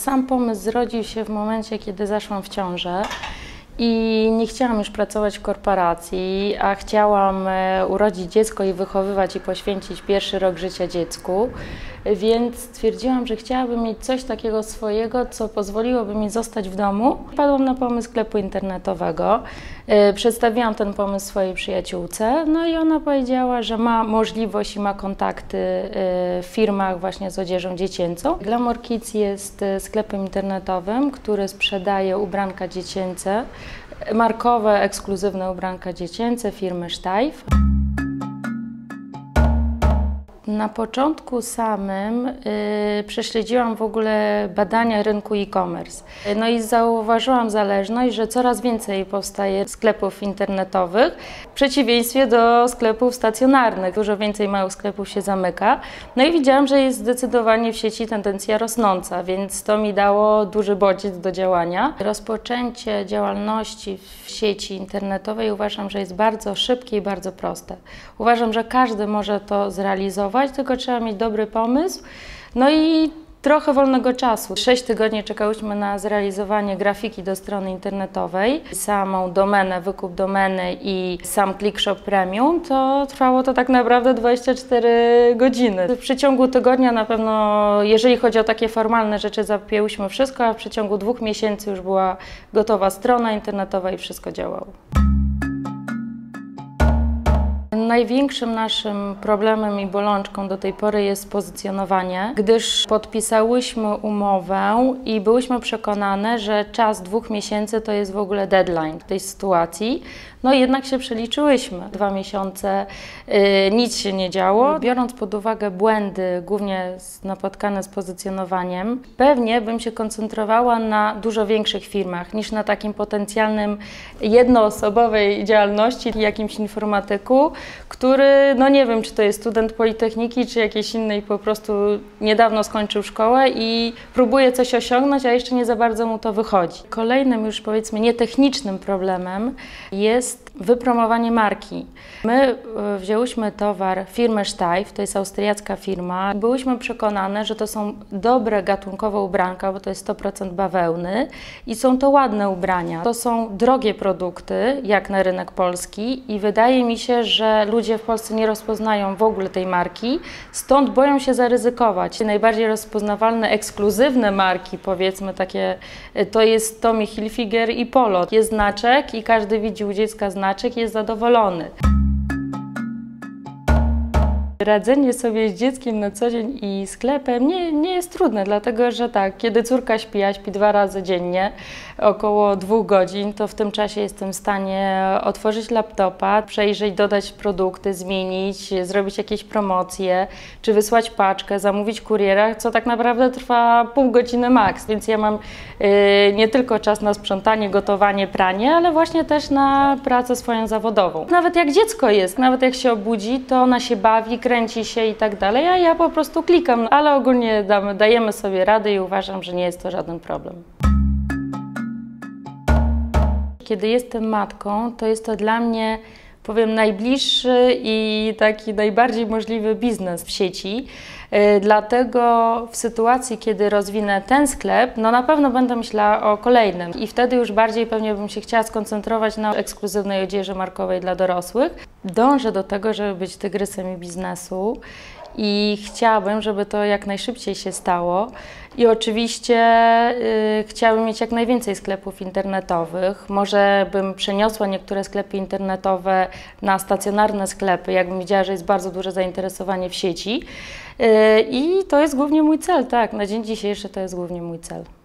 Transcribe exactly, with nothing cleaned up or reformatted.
Sam pomysł zrodził się w momencie, kiedy zaszłam w ciążę i nie chciałam już pracować w korporacji, a chciałam urodzić dziecko i wychowywać i poświęcić pierwszy rok życia dziecku, więc stwierdziłam, że chciałabym mieć coś takiego swojego, co pozwoliłoby mi zostać w domu. Wpadłam na pomysł sklepu internetowego, przedstawiłam ten pomysł swojej przyjaciółce, no i ona powiedziała, że ma możliwość i ma kontakty w firmach właśnie z odzieżą dziecięcą. Glamour Kids jest sklepem internetowym, który sprzedaje ubranka dziecięce, markowe, ekskluzywne ubranka dziecięce firmy Steiff. Na początku samym y, prześledziłam w ogóle badania rynku e-commerce. No i zauważyłam zależność, że coraz więcej powstaje sklepów internetowych w przeciwieństwie do sklepów stacjonarnych. Dużo więcej małych sklepów się zamyka. No i widziałam, że jest zdecydowanie w sieci tendencja rosnąca, więc to mi dało duży bodziec do działania. Rozpoczęcie działalności w sieci internetowej uważam, że jest bardzo szybkie i bardzo proste. Uważam, że każdy może to zrealizować, tylko trzeba mieć dobry pomysł, no i trochę wolnego czasu. Sześć tygodni czekałyśmy na zrealizowanie grafiki do strony internetowej. Samą domenę, wykup domeny i sam ClickShop Premium, to trwało to tak naprawdę dwadzieścia cztery godziny. W przeciągu tygodnia na pewno, jeżeli chodzi o takie formalne rzeczy, zapięłyśmy wszystko, a w przeciągu dwóch miesięcy już była gotowa strona internetowa i wszystko działało. Największym naszym problemem i bolączką do tej pory jest pozycjonowanie, gdyż podpisałyśmy umowę i byłyśmy przekonane, że czas dwóch miesięcy to jest w ogóle deadline tej sytuacji. No jednak się przeliczyłyśmy. Dwa miesiące yy, nic się nie działo. Biorąc pod uwagę błędy, głównie napotkane z pozycjonowaniem, pewnie bym się koncentrowała na dużo większych firmach niż na takim potencjalnym jednoosobowej działalności, jakimś informatyku, który, no nie wiem, czy to jest student Politechniki, czy jakiejś innej, po prostu niedawno skończył szkołę i próbuje coś osiągnąć, a jeszcze nie za bardzo mu to wychodzi. Kolejnym już, powiedzmy, nietechnicznym problemem jest wypromowanie marki. My wzięłyśmy towar firmy Steiff, to jest austriacka firma. Byłyśmy przekonane, że to są dobre gatunkowe ubranka, bo to jest sto procent bawełny i są to ładne ubrania. To są drogie produkty, jak na rynek polski, i wydaje mi się, że ludzie w Polsce nie rozpoznają w ogóle tej marki, stąd boją się zaryzykować. Najbardziej rozpoznawalne, ekskluzywne marki, powiedzmy takie, to jest Tommy Hilfiger i Polo. Jest znaczek i każdy widzi u dziecka znaczek i jest zadowolony. Radzenie sobie z dzieckiem na co dzień i sklepem nie, nie jest trudne, dlatego że tak, kiedy córka śpi, a śpi dwa razy dziennie, około dwóch godzin, to w tym czasie jestem w stanie otworzyć laptopa, przejrzeć, dodać produkty, zmienić, zrobić jakieś promocje, czy wysłać paczkę, zamówić kuriera, co tak naprawdę trwa pół godziny maks, więc ja mam yy, nie tylko czas na sprzątanie, gotowanie, pranie, ale właśnie też na pracę swoją zawodową. Nawet jak dziecko jest, nawet jak się obudzi, to ona się bawi, kręci się i tak dalej, a ja po prostu klikam, ale ogólnie damy, dajemy sobie radę i uważam, że nie jest to żaden problem. Kiedy jestem matką, to jest to dla mnie, powiem, najbliższy i taki najbardziej możliwy biznes w sieci. Dlatego w sytuacji, kiedy rozwinę ten sklep, no na pewno będę myślała o kolejnym i wtedy już bardziej pewnie bym się chciała skoncentrować na ekskluzywnej odzieży markowej dla dorosłych. Dążę do tego, żeby być tygrysem biznesu i chciałabym, żeby to jak najszybciej się stało. I oczywiście y, chciałabym mieć jak najwięcej sklepów internetowych. Może bym przeniosła niektóre sklepy internetowe na stacjonarne sklepy, jakbym widziała, że jest bardzo duże zainteresowanie w sieci. Y, I to jest głównie mój cel, tak, na dzień dzisiejszy to jest głównie mój cel.